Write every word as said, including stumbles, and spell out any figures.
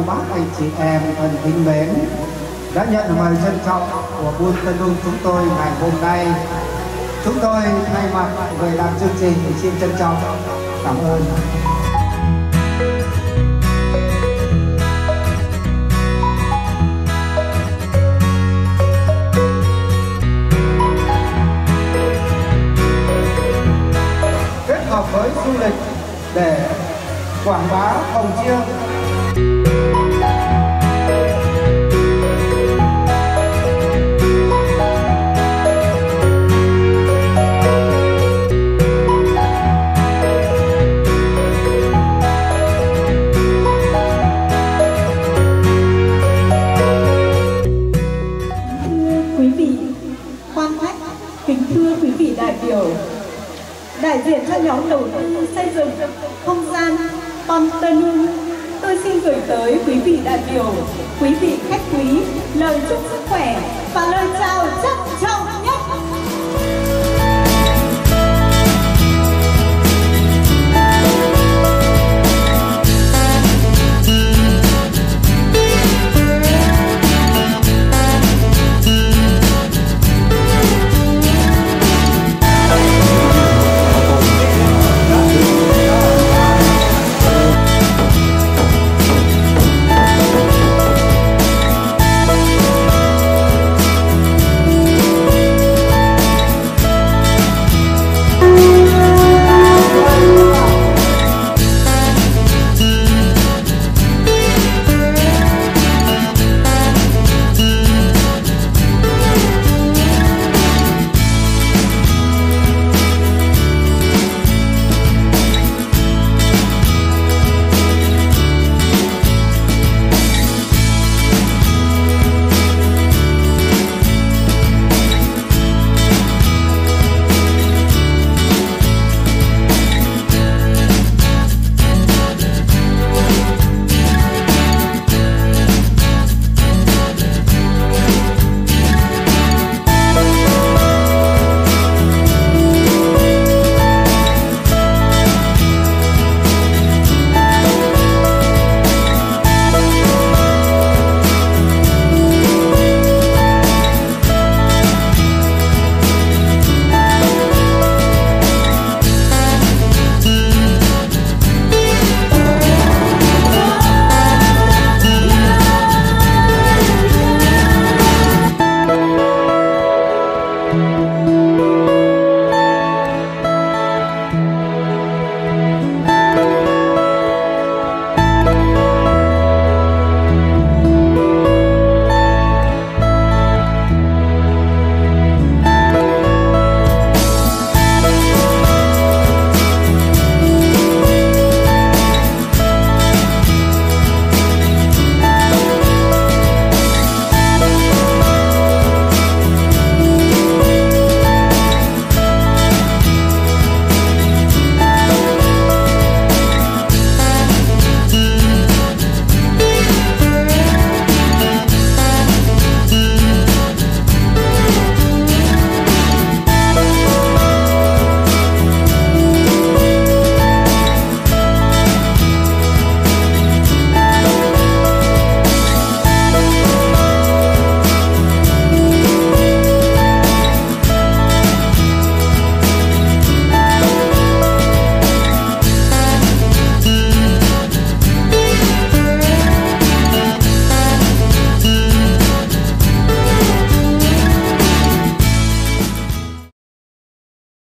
cô bác anh chị em thân kính mến đã nhận lời mời trân trọng của Buôn Tân Hưng chúng tôi ngày hôm nay. Chúng tôi thay mặt người làm chương trình xin trân trọng cảm ơn. Kết hợp với du lịch để quảng bá Hồng Chiêng. Đại diện cho nhóm đầu tư xây dựng không gian Buôn Tân Hưng, tôi xin gửi tới quý vị đại biểu, quý vị khách quý lời chúc sức khỏe và lời chào trân trọng.